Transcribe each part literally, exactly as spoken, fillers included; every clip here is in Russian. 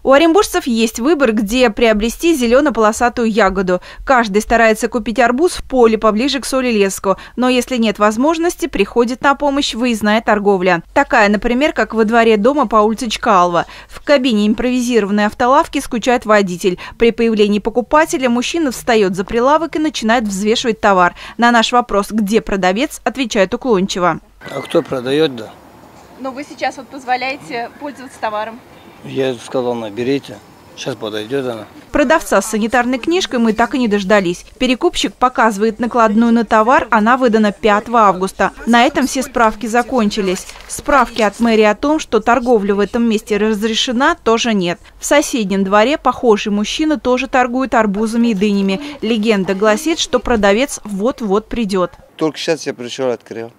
У оренбуржцев есть выбор, где приобрести зелено-полосатую ягоду. Каждый старается купить арбуз в поле поближе к Солилецку, но если нет возможности, приходит на помощь выездная торговля. Такая, например, как во дворе дома по улице Чкалова. В кабине импровизированной автолавки скучает водитель. При появлении покупателя мужчина встает за прилавок и начинает взвешивать товар. На наш вопрос, где продавец, отвечает уклончиво. А кто продает, да? Но вы сейчас вот позволяете пользоваться товаром. Я сказал, наберите. Сейчас подойдет она. Продавца с санитарной книжкой мы так и не дождались. Перекупщик показывает накладную на товар, она выдана пятого августа. На этом все справки закончились. Справки от мэрии о том, что торговля в этом месте разрешена, тоже нет. В соседнем дворе похожий мужчина тоже торгует арбузами и дынями. Легенда гласит, что продавец вот-вот придет. Только сейчас я пришел, открыл.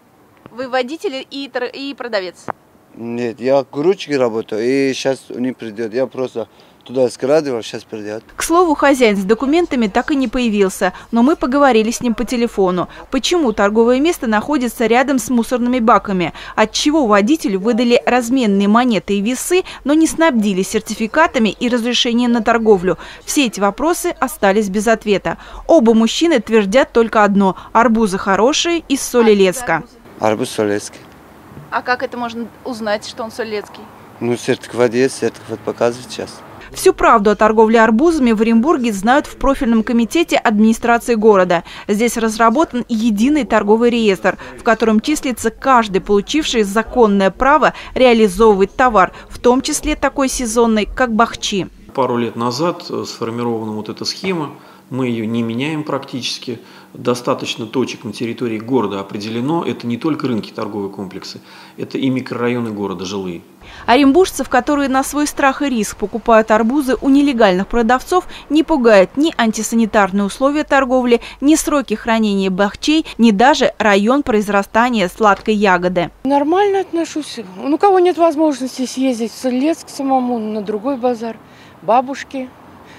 Вы водитель и, и продавец? Нет, я грузчик работаю, и сейчас не придет. Я просто туда скрадывал, сейчас придет. К слову, хозяин с документами так и не появился, но мы поговорили с ним по телефону. Почему торговое место находится рядом с мусорными баками? Отчего водителю выдали разменные монеты и весы, но не снабдили сертификатами и разрешением на торговлю? Все эти вопросы остались без ответа. Оба мужчины твердят только одно – арбузы хорошие из Солилецка. Арбуз Солилецкий. А как это можно узнать, что он солилецкий? Ну, сертификат есть, сертификат показывает сейчас. Всю правду о торговле арбузами в Оренбурге знают в профильном комитете администрации города. Здесь разработан единый торговый реестр, в котором числится каждый, получивший законное право реализовывать товар, в том числе такой сезонный, как бахчи. Пару лет назад сформирована вот эта схема. Мы ее не меняем практически. Достаточно точек на территории города определено. Это не только рынки, торговые комплексы, это и микрорайоны города, жилые. Оренбуржцев, которые на свой страх и риск покупают арбузы у нелегальных продавцов, не пугает ни антисанитарные условия торговли, ни сроки хранения бахчей, ни даже район произрастания сладкой ягоды. Нормально отношусь. У кого нет возможности съездить в Солилецк самому на другой базар, бабушки,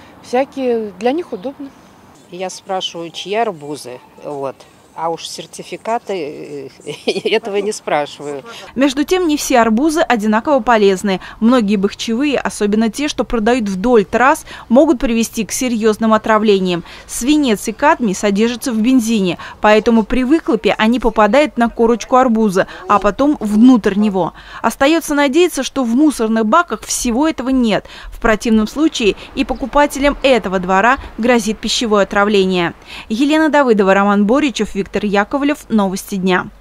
всякие, для них удобно. Я спрашиваю, чьи арбузы, вот. А уж сертификаты этого не спрашиваю. Между тем, не все арбузы одинаково полезны. Многие бахчевые, особенно те, что продают вдоль трасс, могут привести к серьезным отравлениям. Свинец и кадмий содержатся в бензине, поэтому при выхлопе они попадают на корочку арбуза, а потом внутрь него. Остается надеяться, что в мусорных баках всего этого нет. В противном случае и покупателям этого двора грозит пищевое отравление. Елена Давыдова, Роман Боричев, Виктор Яковлев. Новости дня.